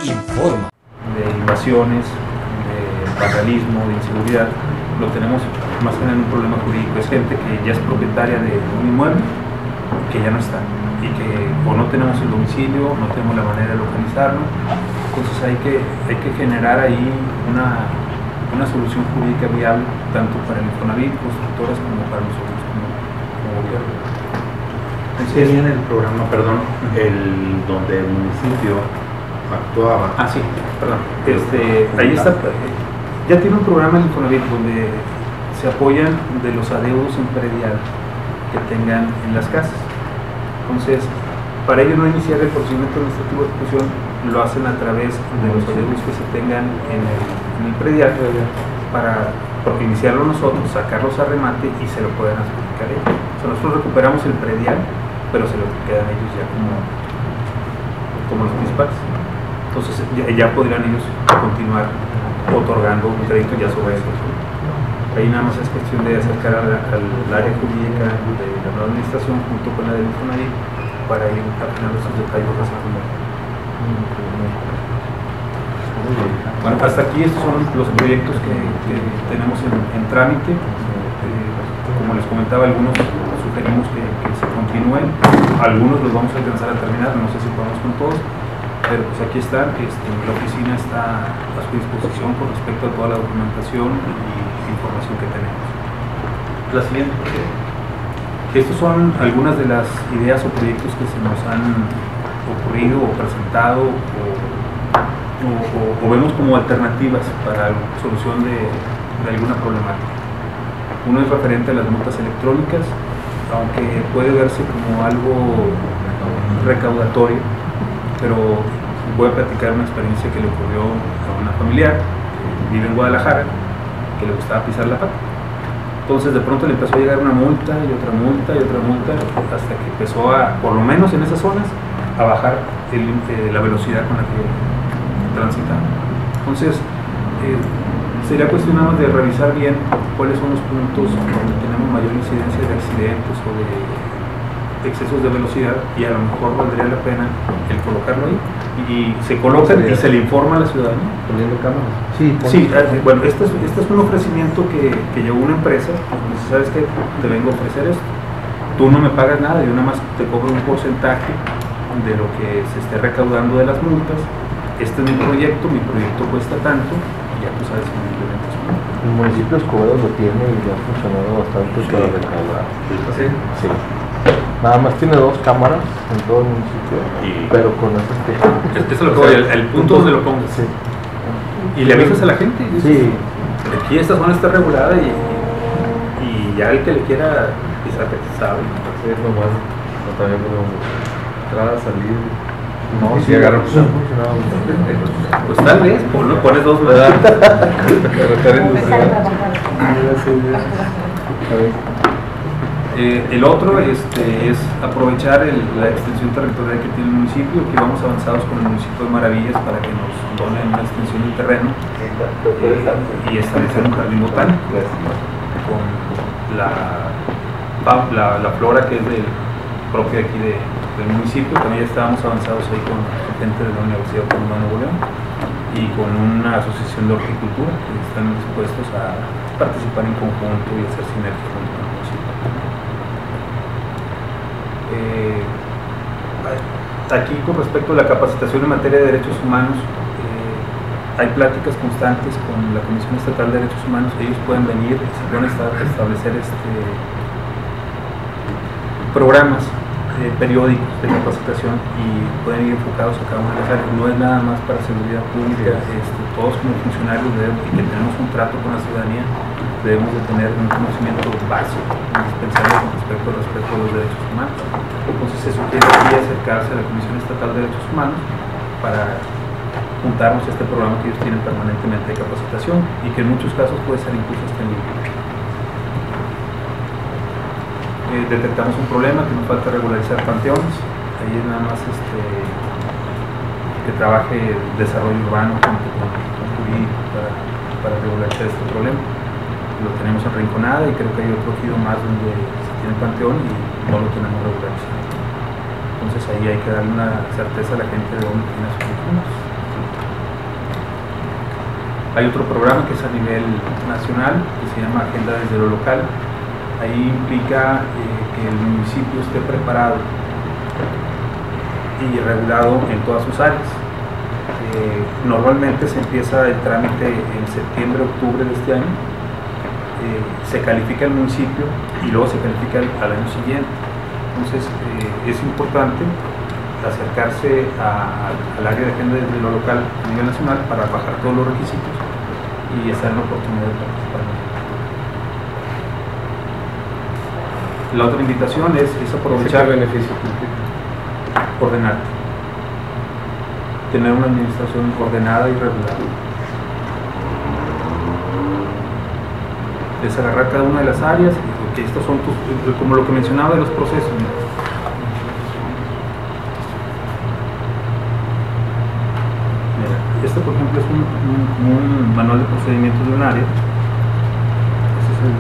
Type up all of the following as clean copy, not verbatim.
informa. De invasiones, de vandalismo, de inseguridad, lo tenemos más que nada en un problema jurídico. Es gente que ya es propietaria de un inmueble que ya no está y que o no tenemos el domicilio, no tenemos la manera de localizarlo. Entonces hay que generar ahí una solución jurídica viable tanto para el Infonavit, constructoras, como para nosotros como gobierno. Sí, en el programa, perdón, donde el municipio actuaba. Ah, sí, perdón. Ahí está, ya tiene un programa el Infonavit donde se apoyan de los adeudos en predial que tengan en las casas. Entonces, para ello no iniciar el procedimiento administrativo de ejecución, lo hacen a través de los adeudos que se tengan en el predial, porque iniciarlo nosotros, sacarlos a remate y se lo pueden adjudicar ellos. O sea, nosotros recuperamos el predial, pero se lo quedan ellos ya como los principales. Entonces ya podrían ellos continuar otorgando un crédito ya sobre eso. Ahí nada más es cuestión de acercar al área jurídica de la nueva administración junto con la del Infonavit para ir afinando esos detalles de esa forma. Bueno, hasta aquí estos son los proyectos que tenemos en trámite. Como les comentaba, algunos sugerimos que se continúen, algunos los vamos a alcanzar a terminar, no sé si podemos con todos, pero pues aquí están, la oficina está a su disposición con respecto a toda la documentación y información que tenemos. La siguiente. Estos son algunas de las ideas o proyectos que se nos han ocurrido o presentado o vemos como alternativas para la solución de alguna problemática. Uno es referente a las multas electrónicas, aunque puede verse como algo recaudatorio, pero voy a platicar una experiencia que le ocurrió a una familiar que vive en Guadalajara, que le gustaba pisar la pata. Entonces de pronto le empezó a llegar una multa y otra multa y otra multa, hasta que empezó por lo menos en esas zonas, a bajar la velocidad con la que transitaba. Entonces sería cuestión nada más de revisar bien cuáles son los puntos donde tenemos mayor incidencia de accidentes o de excesos de velocidad, y a lo mejor valdría la pena el colocarlo ahí, y se coloca y se le informa a la ciudadanía. Poniendo cámaras. Sí, bueno, este es un ofrecimiento que llevó una empresa, pues, ¿sabes qué? Te vengo a ofrecer esto. Tú no me pagas nada, yo nada más te cobro un porcentaje de lo que se esté recaudando de las multas. Este es mi proyecto cuesta tanto, y ya tú sabes que me implementas. El municipio de Escobedo lo tiene y le ha funcionado bastante para recaudar. ¿Sí? Sí. Nada más tiene 2 cámaras en todo el municipio, pero con eso Eso es lo que voy, el punto donde lo pongas. Sí. Y le avisas a la gente. Y dices, Sí. aquí esta zona está regulada y ya el que le quiera pisar que sabe. Sí, es nomás. No, también podemos entrar, salir. No, sí, agarrar. No funcionaba. Pues tal vez, pones 2 más. El otro es aprovechar la extensión territorial que tiene el municipio, que vamos avanzados con el municipio de Maravillas para que nos donen una extensión del terreno y establecer un jardín botánico con la flora que es propia aquí del municipio. También ya estábamos avanzados ahí con gente de la Universidad Autónoma de Nuevo León y con una asociación de horticultura que están dispuestos a participar en conjunto y hacer sinergia con el municipio. Aquí con respecto a la capacitación en materia de derechos humanos, hay pláticas constantes con la Comisión Estatal de Derechos Humanos. Ellos pueden venir, se pueden establecer programas periódicos de capacitación y pueden ir enfocados a cada una de las áreas. No es nada más para seguridad pública, todos como funcionarios y que tenemos un trato con la ciudadanía debemos de tener un conocimiento básico, indispensable con respecto al respeto de los derechos humanos. Entonces se sugiere aquí acercarse a la Comisión Estatal de Derechos Humanos para juntarnos a este programa que ellos tienen permanentemente de capacitación y que en muchos casos puede ser incluso hasta en línea. Detectamos un problema que nos falta regularizar panteones. Ahí es nada más que trabaje el desarrollo urbano junto con jurídico para regularizar este problema. Lo tenemos en Rinconada y creo que hay otro ejido más donde se tiene panteón y no lo tenemos regularizado. Entonces ahí hay que darle una certeza a la gente de dónde tiene sus recursos. Hay otro programa que es a nivel nacional, que se llama Agenda desde lo local. Ahí implica que el municipio esté preparado y regulado en todas sus áreas. Normalmente se empieza el trámite en septiembre, octubre de este año. Se califica el municipio y luego se califica al año siguiente. Entonces es importante acercarse al área de agenda desde lo local a nivel nacional para bajar todos los requisitos y estar en la oportunidad de participar. La otra invitación es aprovechar. ¿Qué beneficio? Ordenar. Tener una administración ordenada y regular. Es agarrar cada una de las áreas y que estos son como lo que mencionaba de los procesos. Este, por ejemplo, es un manual de procedimientos de un área. Este es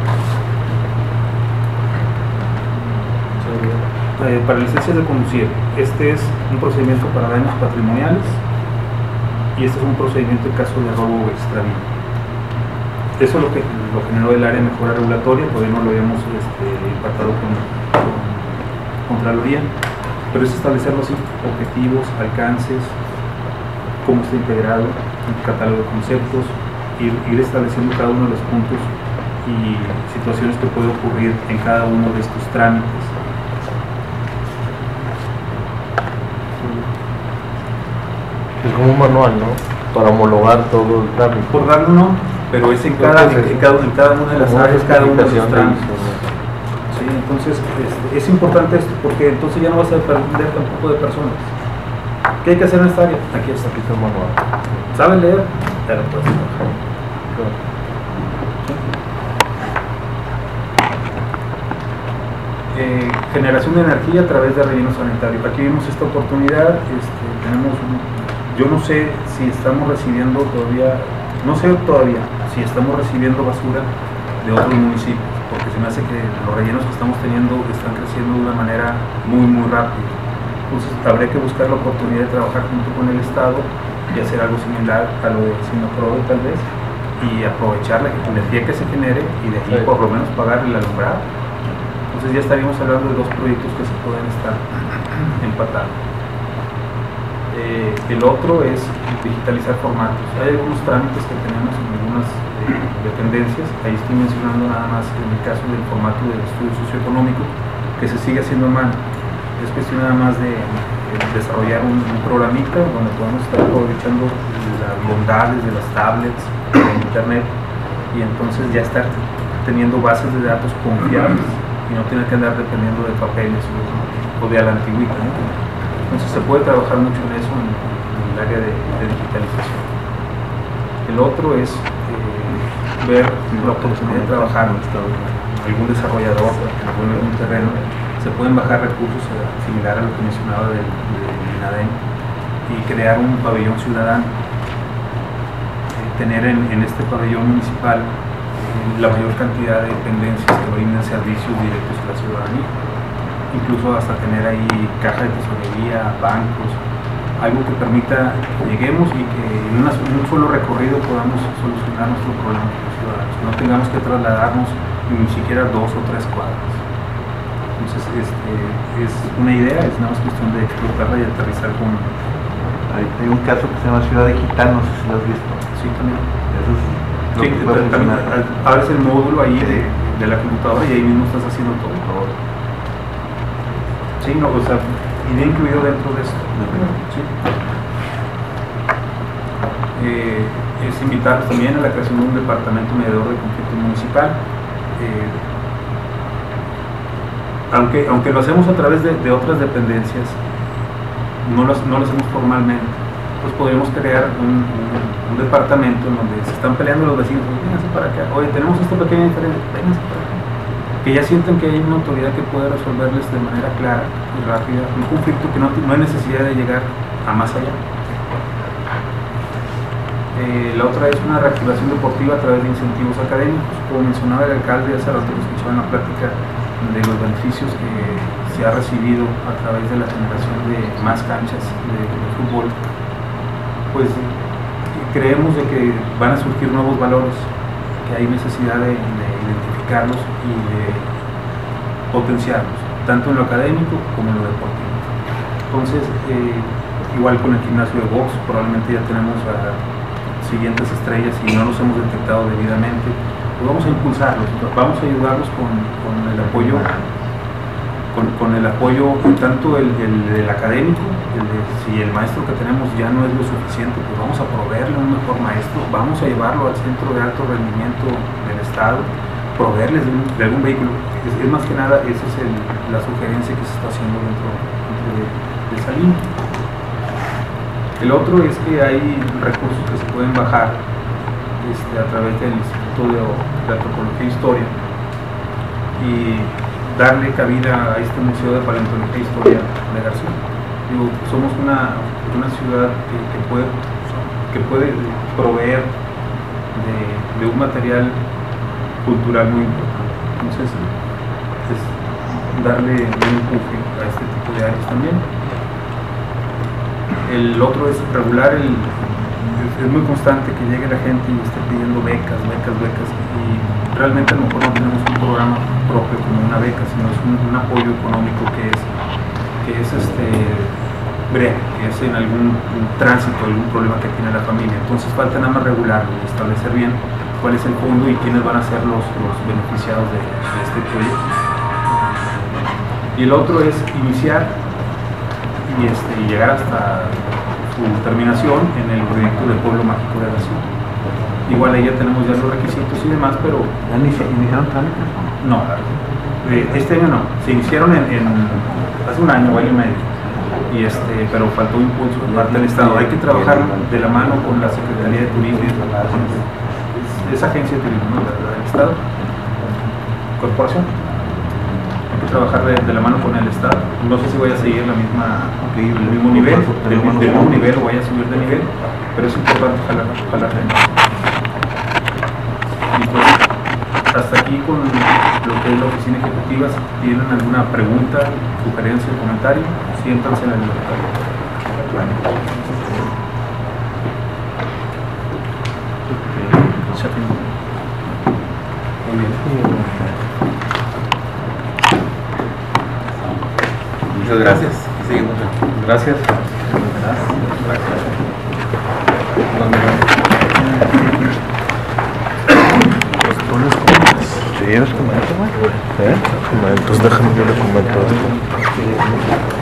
el para licencias de conducir. Este es un procedimiento para daños patrimoniales y este es un procedimiento en caso de robo o extravío. Eso es lo que generó el área de mejora regulatoria. Todavía no lo habíamos impactado con Contraloría, pero es establecer los objetivos, alcances, cómo está integrado, un catálogo de conceptos, ir estableciendo cada uno de los puntos y situaciones que puede ocurrir en cada uno de estos trámites. Es como un manual, ¿no? Para homologar todo el trámite. Por darlo no, pero es en cada una de las áreas, cada uno de los trámites. Sí, entonces es importante esto, porque entonces ya no vas a depender tampoco de personas. ¿Qué hay que hacer en esta área? Aquí está. Aquí está el manual. ¿Sabes leer? Pero pues trabajar. Generación de energía a través de relleno sanitario. Aquí vimos esta oportunidad. Yo no sé si estamos recibiendo todavía, si estamos recibiendo basura de otros municipios, porque se me hace que los rellenos que estamos teniendo están creciendo de una manera muy rápida. Entonces habría que buscar la oportunidad de trabajar junto con el Estado y hacer algo similar a lo de Sinaprobe tal vez, y aprovechar la energía que se genere y de ahí por lo menos pagar el alumbrado. Entonces ya estaríamos hablando de dos proyectos que se pueden estar empatando. El otro es digitalizar formatos. Hay algunos trámites que tenemos en algunas dependencias. Ahí estoy mencionando nada más en el caso del formato del estudio socioeconómico, que se sigue haciendo a mano. Es cuestión nada más de desarrollar un programita donde podamos estar aprovechando las bondades de las tablets, de internet, y entonces ya estar teniendo bases de datos confiables y no tener que andar dependiendo de papeles o de a la antigüita, ¿no? Entonces se puede trabajar mucho en eso en el área de digitalización. El otro es ver la oportunidad de trabajar algún desarrollador, algún terreno. Se pueden bajar recursos similar a lo que mencionaba del INADEM y crear un pabellón ciudadano. Tener en este pabellón municipal la mayor cantidad de dependencias que brinden servicios directos a la ciudadanía. Incluso hasta tener ahí caja de tesorería, bancos, algo que permita que lleguemos y que en un solo recorrido podamos solucionar nuestros problemas como ciudadanos, que no tengamos que trasladarnos ni siquiera 2 o 3 cuadras. Entonces es una idea, es nada más cuestión de explotarla y aterrizar con... Hay un caso que se llama Ciudad Digital, no sé si lo has visto. Sí, también. Eso es lo Sí, que puede también funcionar. abres el módulo ahí de la computadora y ahí mismo estás haciendo todo. Sí, no, o sea, iría incluido dentro de esto. Sí. Es invitar también a la creación de un departamento mediador de conflicto municipal. Aunque lo hacemos a través de otras dependencias, no lo hacemos formalmente, pues podríamos crear un departamento en donde se están peleando los vecinos. Vénganse para acá, oye, tenemos esta pequeña diferencia, vénganse para acá. Que ya sienten que hay una autoridad que puede resolverles de manera clara y rápida un conflicto que no hay necesidad de llegar a más allá. La otra es una reactivación deportiva a través de incentivos académicos. Como mencionaba el alcalde hace rato que escuchaba en la plática de los beneficios que se ha recibido a través de la generación de más canchas de fútbol, pues creemos de que van a surgir nuevos valores, que hay necesidad de identificarlos y de potenciarlos, tanto en lo académico como en lo deportivo. Entonces, igual con el gimnasio de box, probablemente ya tenemos a siguientes estrellas y no los hemos detectado debidamente, pues vamos a impulsarlos, vamos a ayudarlos con el apoyo, con el apoyo tanto el académico, si el maestro que tenemos ya no es lo suficiente, pues vamos a proveerle un mejor maestro, vamos a llevarlo al centro de alto rendimiento del estado, proveerles de algún vehículo. Es más que nada, esa es la sugerencia que se está haciendo dentro de esa línea. El otro es que hay recursos que se pueden bajar a través del Instituto de Antropología e Historia y darle cabida a este Museo de Paleontología e Historia de García. Digo, somos una ciudad que puede proveer de un material cultural muy importante. Entonces, es darle un empuje a este tipo de áreas también. El otro es regular es muy constante que llegue la gente y esté pidiendo becas, y realmente a lo mejor no tenemos un programa propio como una beca, sino es un apoyo económico que es breve, que es en algún tránsito, algún problema que tiene la familia. Entonces falta nada más regularlo y establecer bien cuál es el fondo y quiénes van a ser los beneficiados de este proyecto. Y el otro es iniciar y llegar hasta su terminación en el proyecto del Pueblo Mágico de García. Igual ahí ya tenemos ya los requisitos y demás, pero... ¿Ya iniciaron trámites? No, este año no. Se iniciaron hace un año, año y medio. Pero faltó impulso por parte del Estado. Hay que trabajar de la mano con la Secretaría de Turismo, es agencia de turismo, ¿no? Del Estado, corporación. Hay que trabajar de la mano con el Estado. No sé si voy a seguir el mismo nivel, del mismo nivel o voy a subir de nivel, pero es importante jalar gente. Y pues hasta aquí con lo que es la oficina ejecutiva. Si tienen alguna pregunta, sugerencia o comentario, siéntanse en la libertad. Muy bien. Muchas gracias. Seguimos. Gracias. Sí, los comento, güey. Entonces déjame yo le comento esto.